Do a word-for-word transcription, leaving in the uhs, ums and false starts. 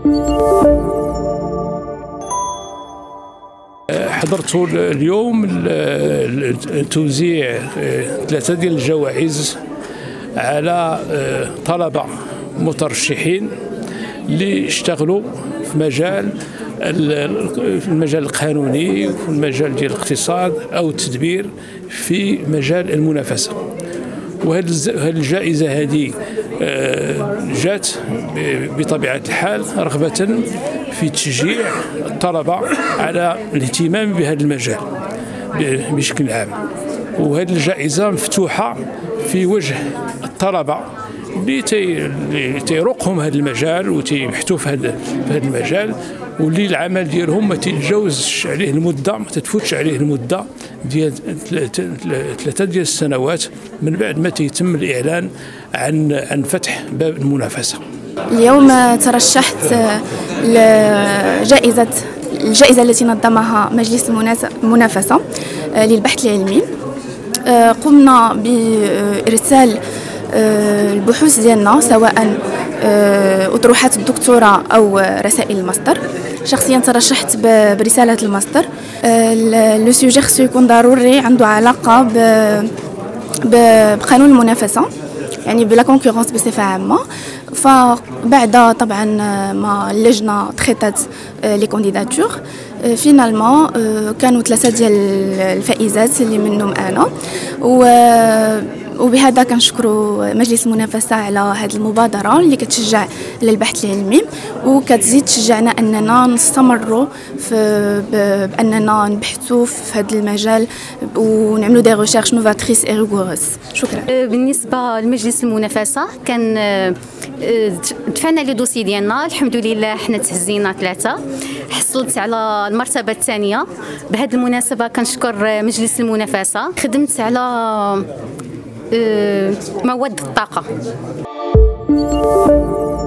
حضرت اليوم توزيع ثلاثة ديال الجوائز على طلبة مترشحين اللي اشتغلوا في مجال في المجال القانوني وفي المجال ديال الاقتصاد أو التدبير في مجال المنافسة. وهذه الجائزة هذه جات بطبيعة الحال رغبة في تشجيع الطلبة على الاهتمام بهذا المجال بشكل عام. وهذه الجائزة مفتوحة في وجه الطلبة اللي تيروقهم هذا المجال وتيبحثوا في هذا المجال، واللي العمل ديالهم ما تتجاوزش عليه المده ما تتفوتش عليه المده ديال ثلاثه ديال السنوات من بعد ما تيتم الاعلان عن عن فتح باب المنافسه. اليوم ترشحت لجائزه الجائزه التي نظمها مجلس المنافسه للبحث العلمي. قمنا بارسال البحوث ديالنا سواء أطروحات الدكتوراه أو رسائل الماستر. شخصيا ترشحت برسالة الماستر. لو سوجي خصو يكون ضروري عنده علاقة بقانون المنافسة، يعني بلا كونكورونس بصفة عامة. فبعد طبعا ما اللجنة تخيطات لي كونديداتور فينالمون كانوا ثلاثة ديال الفائزات اللي منهم أنا. و وبهذا كنشكروا مجلس المنافسة على هذه المبادرة اللي كتشجع للبحث العلمي وكتزيد تشجعنا أننا نستمروا في بأننا نبحثوا في هذا المجال ونعملوا دي ريشيرش نوفاتريس اي ريغوروس. شكرا. بالنسبة لمجلس المنافسة كان دفعنا لي دوسي ديالنا، الحمد لله حنا تهزينا ثلاثة، حصلت على المرتبة الثانية. بهذه المناسبة كنشكر مجلس المنافسة. خدمت على مواد الطاقة.